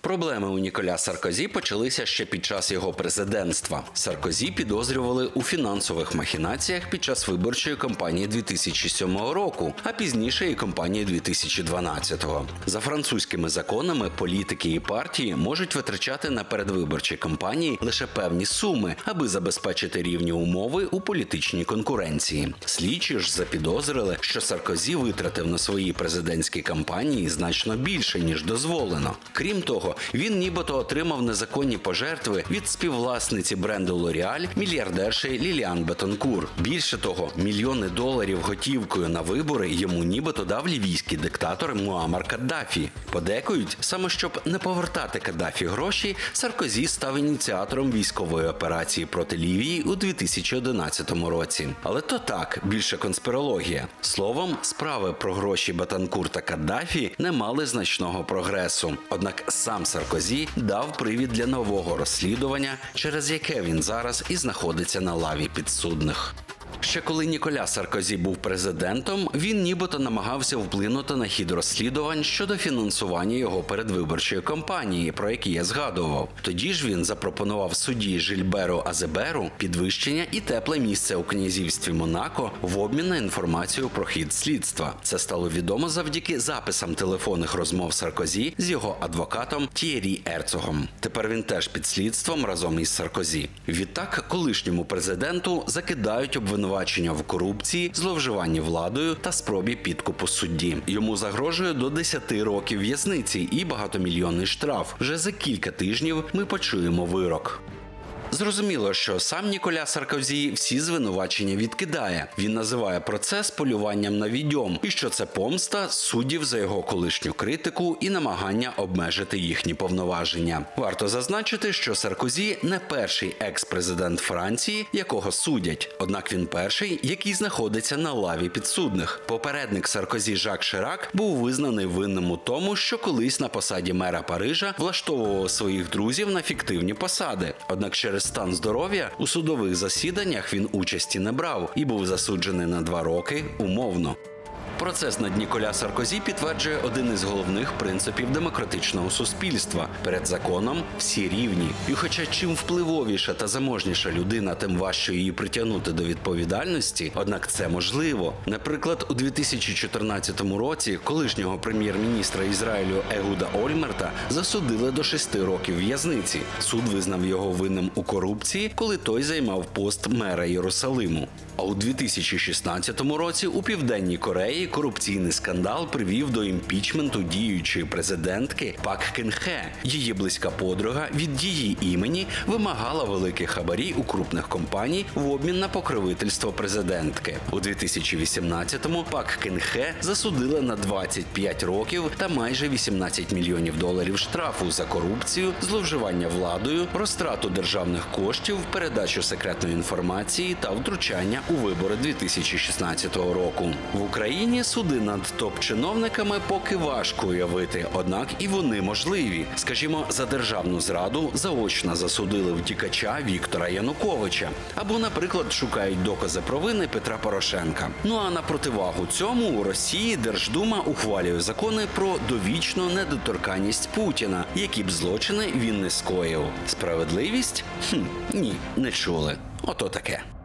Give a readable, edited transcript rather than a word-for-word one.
Проблеми у Ніколя Саркозі почалися ще під час його президентства. Саркозі підозрювали у фінансових махінаціях під час виборчої кампанії 2007 року, а пізніше і кампанії 2012-го. За французькими законами політики і партії можуть витрачати на передвиборчі кампанії лише певні суми, аби забезпечити рівні умови у політичній конкуренції. Слідчі ж запідозрили, що Саркозі витратив на свої президентські кампанії значно більше, ніж дозволено. Крім того, він нібито отримав незаконні пожертви від співвласниці бренду L'Oréal, мільярдерші Ліліан Бетонкур. Більше того, мільйони доларів готівкою на вибори йому нібито дав лівійський диктатор Муаммар Каддафі. Подекують, саме щоб не повертати Каддафі гроші, Саркозі став ініціатором військової операції проти Лівії у 2011 році. Але то так, більше конспірологія. Словом, справи про гроші Бетонкур та Каддафі не мали значного прогресу. Однак сам Саркозі дав привід для нового розслідування, через яке він зараз і знаходиться на лаві підсудних. Ще коли Ніколя Саркозі був президентом, він нібито намагався вплинути на хід розслідувань щодо фінансування його передвиборчої кампанії, про які я згадував. Тоді ж він запропонував судді Жильберу Азеберу підвищення і тепле місце у князівстві Монако в обмін на інформацію про хід слідства. Це стало відомо завдяки записам телефонних розмов Саркозі з його адвокатом Т'єрі Ерцогом. Тепер він теж під слідством разом із Саркозі. Відтак, колишньому президенту закидають обвинувачення в корупції, зловживанні владою та спробі підкупу судді. Йому загрожує до 10 років в'язниці і багатомільйонний штраф. Вже за кілька тижнів ми почуємо вирок. Зрозуміло, що сам Ніколя Саркозі всі звинувачення відкидає. Він називає процес полюванням на відьом, і що це помста суддів за його колишню критику і намагання обмежити їхні повноваження. Варто зазначити, що Саркозі не перший екс-президент Франції, якого судять. Однак він перший, який знаходиться на лаві підсудних. Попередник Саркозі Жак Ширак був визнаний винним у тому, що колись на посаді мера Парижа влаштовував своїх друзів на фіктивні посади. Однак через стан здоров'я у судових засіданнях він участі не брав і був засуджений на 2 роки умовно. Процес над Ніколя Саркозі підтверджує один із головних принципів демократичного суспільства. Перед законом всі рівні. І хоча чим впливовіша та заможніша людина, тим важче її притягнути до відповідальності, однак це можливо. Наприклад, у 2014 році колишнього прем'єр-міністра Ізраїлю Егуда Ольмерта засудили до 6 років в'язниці. Суд визнав його винним у корупції, коли той займав пост мера Єрусалиму. А у 2016 році у Південній Кореї корупційний скандал привів до імпічменту діючої президентки Пак Кин Хе. Її близька подруга від її імені вимагала великі хабарі у крупних компаній в обмін на покровительство президентки. У 2018-му Пак Кин Хе засудили на 25 років та майже 18 мільйонів доларів штрафу за корупцію, зловживання владою, розтрату державних коштів, передачу секретної інформації та втручання у вибори 2016 року. В Україні суди над топ-чиновниками поки важко уявити, однак і вони можливі. Скажімо, за державну зраду заочно засудили втікача Віктора Януковича. Або, наприклад, шукають докази провини Петра Порошенка. Ну а на противагу цьому у Росії Держдума ухвалює закони про довічну недоторканність Путіна, які б злочини він не скоїв. Справедливість? Ні, не чули. Ото таке.